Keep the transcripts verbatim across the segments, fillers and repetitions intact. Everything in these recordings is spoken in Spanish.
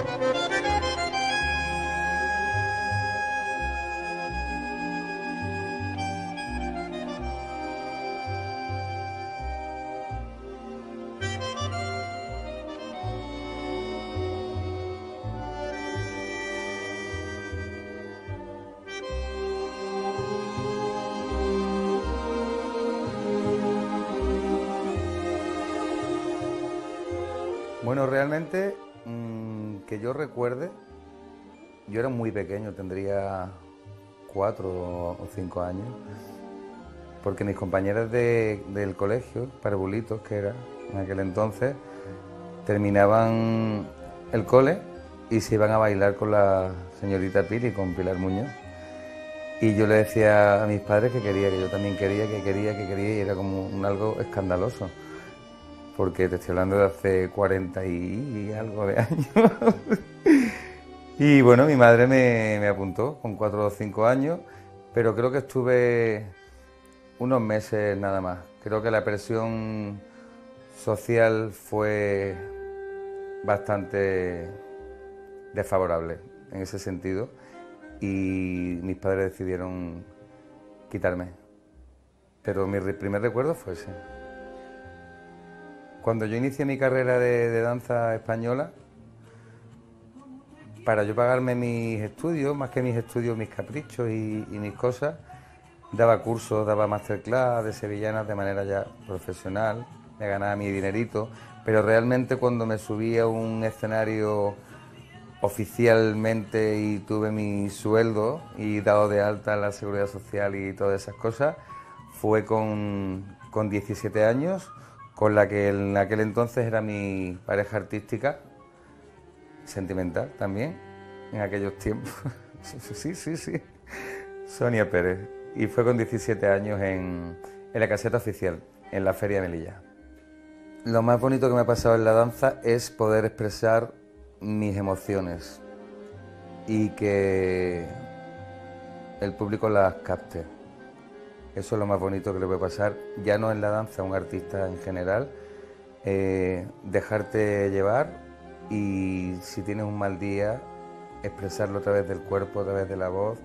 Bueno, realmente, mmm, que yo recuerde, yo era muy pequeño, tendría cuatro o cinco años, porque mis compañeras de, del colegio, parvulitos que era en aquel entonces, terminaban el cole y se iban a bailar con la señorita Pili, con Pilar Muñoz. Y yo le decía a mis padres que quería, que yo también quería, que quería, que quería, y era como un algo escandaloso. Porque te estoy hablando de hace cuarenta y algo de años. Y bueno, mi madre me, me apuntó con cuatro o cinco años, pero creo que estuve unos meses nada más. Creo que la presión social fue bastante desfavorable en ese sentido y mis padres decidieron quitarme. Pero mi primer recuerdo fue ese. Cuando yo inicié mi carrera de, de danza española, para yo pagarme mis estudios, más que mis estudios, mis caprichos y, y mis cosas, daba cursos, daba masterclass de sevillanas de manera ya profesional, me ganaba mi dinerito, pero realmente cuando me subí a un escenario oficialmente y tuve mi sueldo y dado de alta la seguridad social y todas esas cosas, fue con, con diecisiete años, con la que en aquel entonces era mi pareja artística, sentimental también, en aquellos tiempos. Sí, sí, sí. Sonia Pérez. Y fue con diecisiete años en, en la caseta oficial, en la Feria de Melilla. Lo más bonito que me ha pasado en la danza es poder expresar mis emociones y que el público las capte. Eso es lo más bonito que le puede pasar, ya no en la danza, a un artista en general, eh, dejarte llevar y si tienes un mal día, expresarlo a través del cuerpo, a través de la voz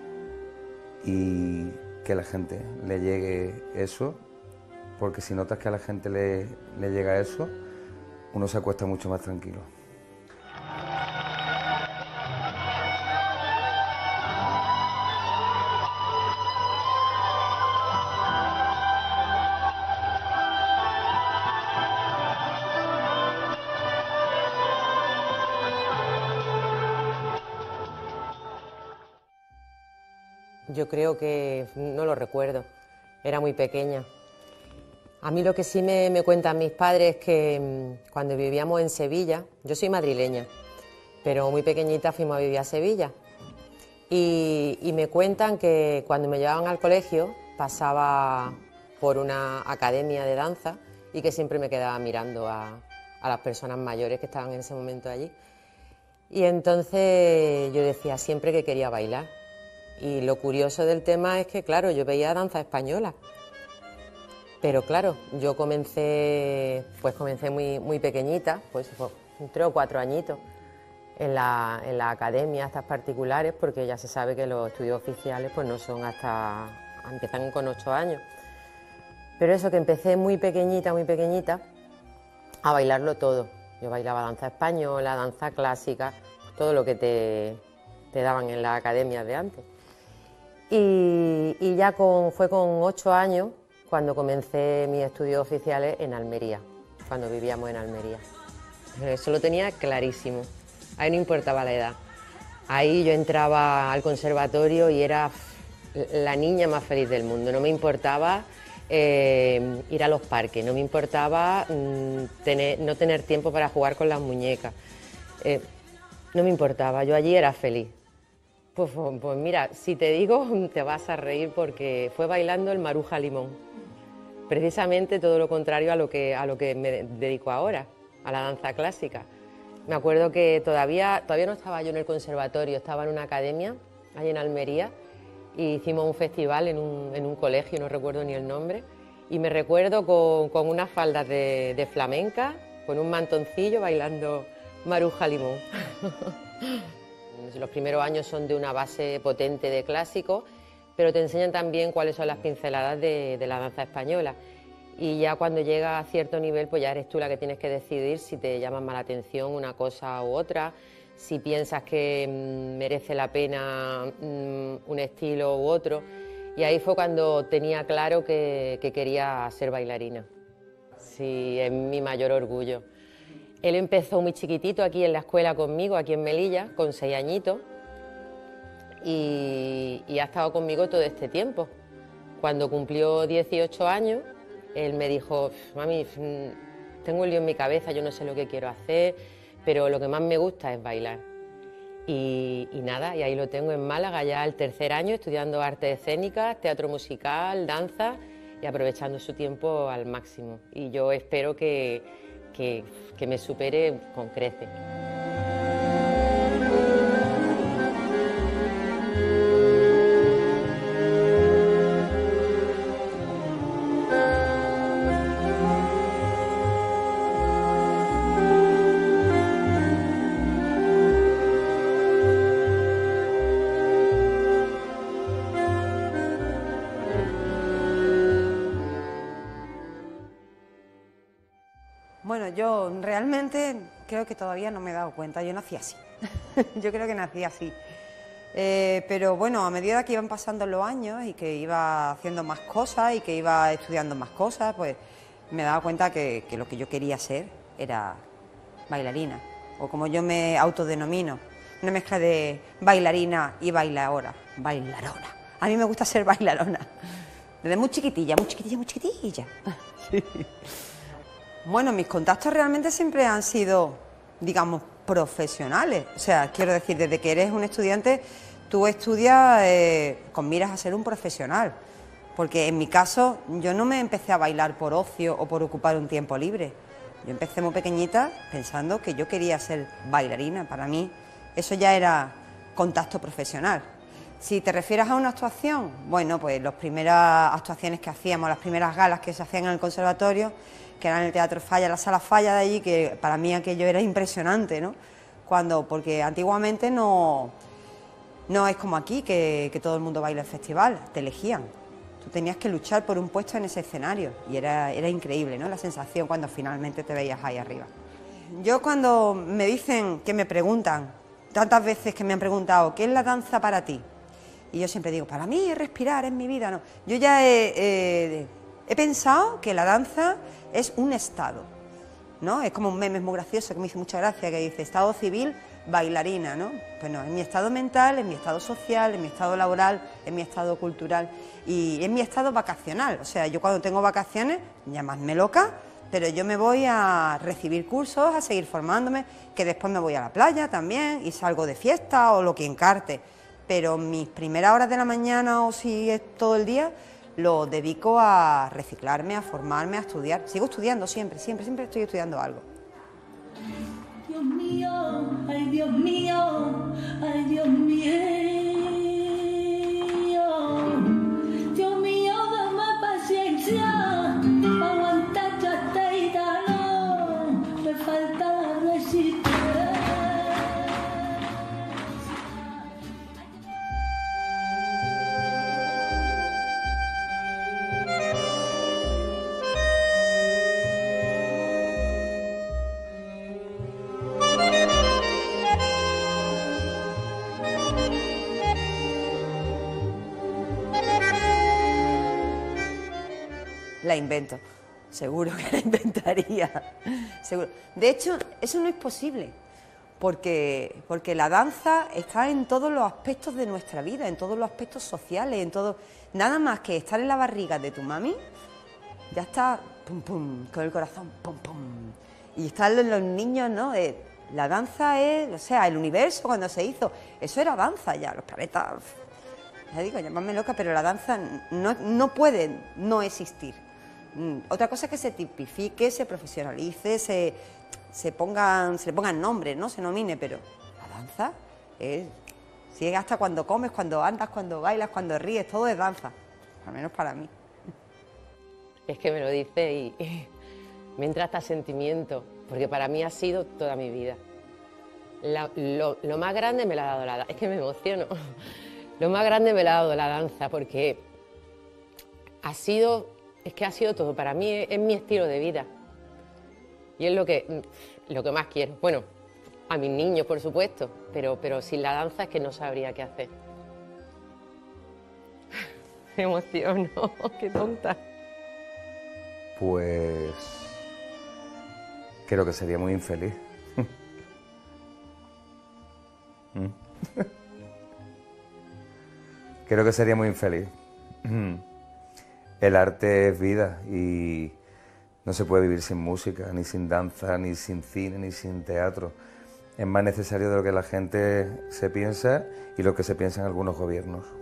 y que a la gente le llegue eso, porque si notas que a la gente le, le llega eso, uno se acuesta mucho más tranquilo. Yo creo que no lo recuerdo, era muy pequeña. A mí lo que sí me, me cuentan mis padres es que mmm, cuando vivíamos en Sevilla, yo soy madrileña, pero muy pequeñita fuimos a vivir a Sevilla, y, y me cuentan que cuando me llevaban al colegio pasaba por una academia de danza y que siempre me quedaba mirando a, a las personas mayores que estaban en ese momento allí. Y entonces yo decía siempre que quería bailar. Y lo curioso del tema es que, claro, yo veía danza española, pero claro, yo comencé, pues comencé muy, muy pequeñita, pues tres o cuatro añitos, en la, en la academia, estas particulares, porque ya se sabe que los estudios oficiales pues no son hasta, empiezan con ocho años. Pero eso, que empecé muy pequeñita, muy pequeñita, a bailarlo todo. Yo bailaba danza española, danza clásica, todo lo que te, te daban en las academias de antes. Y, y ya con, fue con ocho años cuando comencé mis estudios oficiales en Almería, cuando vivíamos en Almería. Eso lo tenía clarísimo, ahí no importaba la edad. Ahí yo entraba al conservatorio y era la niña más feliz del mundo. No me importaba eh, ir a los parques, no me importaba mm, tener, no tener tiempo para jugar con las muñecas. Eh, no me importaba, yo allí era feliz. Pues, pues mira, si te digo, te vas a reír porque fue bailando el Maruja Limón. Precisamente todo lo contrario a lo que, a lo que me dedico ahora, a la danza clásica. Me acuerdo que todavía, todavía no estaba yo en el conservatorio, estaba en una academia, allí en Almería, y hicimos un festival en un, en un colegio, no recuerdo ni el nombre, y me recuerdo con, con unas faldas de, de flamenca, con un mantoncillo, bailando, Maruja Limón. Los primeros años son de una base potente de clásico, pero te enseñan también cuáles son las pinceladas de, de la danza española. Y ya cuando llega a cierto nivel, pues ya eres tú la que tienes que decidir si te llama más la atención una cosa u otra, si piensas que mmm, merece la pena mmm, un estilo u otro. Y ahí fue cuando tenía claro que, que quería ser bailarina. Sí, es mi mayor orgullo. Él empezó muy chiquitito aquí en la escuela conmigo, aquí en Melilla, con seis añitos, y, y ha estado conmigo todo este tiempo. Cuando cumplió dieciocho años, él me dijo: mami, tengo un lío en mi cabeza, yo no sé lo que quiero hacer, pero lo que más me gusta es bailar. Y, y nada, y ahí lo tengo en Málaga ya el tercer año, estudiando artes escénicas, teatro musical, danza, y aprovechando su tiempo al máximo. Y yo espero que, que, que me supere con creces. Bueno, yo realmente creo que todavía no me he dado cuenta, yo nací así, yo creo que nací así, eh, pero bueno, a medida que iban pasando los años y que iba haciendo más cosas y que iba estudiando más cosas, pues me daba cuenta que, que lo que yo quería ser era bailarina, o como yo me autodenomino, una mezcla de bailarina y bailadora, bailarona. A mí me gusta ser bailarona, desde muy chiquitilla, muy chiquitilla, muy chiquitilla. Sí. Bueno, mis contactos realmente siempre han sido, digamos, profesionales. O sea, quiero decir, desde que eres un estudiante, tú estudias eh, con miras a ser un profesional. Porque en mi caso, yo no me empecé a bailar por ocio o por ocupar un tiempo libre. Yo empecé muy pequeñita pensando que yo quería ser bailarina. Para mí, eso ya era contacto profesional. Si te refieres a una actuación, bueno, pues las primeras actuaciones que hacíamos, las primeras galas que se hacían en el conservatorio, que era en el Teatro Falla, la Sala Falla de allí, que para mí aquello era impresionante, ¿no? Cuando, porque antiguamente no, no es como aquí, que, que todo el mundo baila en festival, te elegían. Tú tenías que luchar por un puesto en ese escenario y era, era increíble, ¿no? La sensación cuando finalmente te veías ahí arriba. Yo cuando me dicen, que me preguntan, tantas veces que me han preguntado, ¿qué es la danza para ti? Y yo siempre digo, para mí es respirar, es mi vida, ¿no? Yo ya he, he, he pensado que la danza es un estado, ¿no? Es como un meme muy gracioso que me hizo mucha gracia, que dice estado civil, bailarina, ¿no? Pues no, es mi estado mental, es mi estado social, es mi estado laboral, es mi estado cultural y es mi estado vacacional. O sea, yo cuando tengo vacaciones, llamadme loca, pero yo me voy a recibir cursos, a seguir formándome, que después me voy a la playa también y salgo de fiesta o lo que encarte. Pero mis primeras horas de la mañana o si es todo el día, lo dedico a reciclarme, a formarme, a estudiar. Sigo estudiando siempre, siempre, siempre estoy estudiando algo. Dios mío, ay Dios mío, ay Dios mío, Dios mío, dame paciencia, aguantar ya este calor, me falta la resistencia. La invento, seguro que la inventaría, seguro. De hecho, eso no es posible, porque, porque la danza está en todos los aspectos de nuestra vida, en todos los aspectos sociales, en todo. Nada más que estar en la barriga de tu mami, ya está, pum, pum, con el corazón, pum, pum. Y están los, los niños, ¿no? Eh, la danza es, o sea, el universo cuando se hizo, eso era danza ya, los planetas, ya digo, llamadme loca, pero la danza no, no puede no existir. Otra cosa es que se tipifique, se profesionalice, se, se, pongan, se le pongan nombres, ¿no? Se nomine, pero la danza es, si es hasta cuando comes, cuando andas, cuando bailas, cuando ríes, todo es danza, al menos para mí. Es que me lo dice y, y me entra hasta sentimiento, porque para mí ha sido toda mi vida. La- lo, lo más grande me lo ha dado la danza, es que me emociono. Lo más grande me lo ha dado la danza porque ha sido, es que ha sido todo, para mí es, es mi estilo de vida. Y es lo que, lo que más quiero. Bueno, a mis niños, por supuesto, pero, pero sin la danza es que no sabría qué hacer. Me emociono, qué tonta. Pues creo que sería muy infeliz. Mm. Creo que sería muy infeliz. El arte es vida y no se puede vivir sin música, ni sin danza, ni sin cine, ni sin teatro. Es más necesario de lo que la gente se piensa y lo que se piensa en algunos gobiernos.